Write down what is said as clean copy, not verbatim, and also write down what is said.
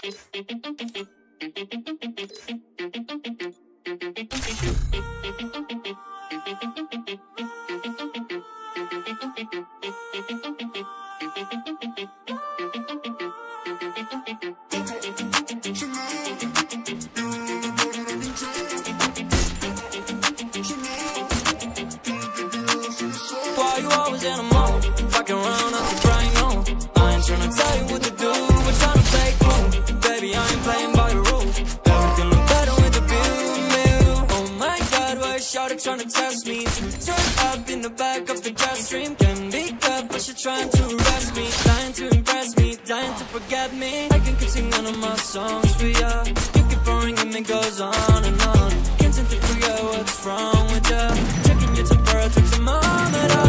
Why you always in a mode? Fucking around, I'm crying on. I ain't tryna tell you what to do, we're tryna play cool. Baby, I ain't playing by the rules. Everything look better with the view. Oh my God, why is Shawty tryna test me? Turn up in the back of the jet stream. Can be tough, but she trying to arrest me. Dying to impress me, dying to forget me. I can keep singing all my songs for ya. You keep boring and it goes on and on. Can't seem to figure out what's wrong with ya. Checking your temperature, thermometer.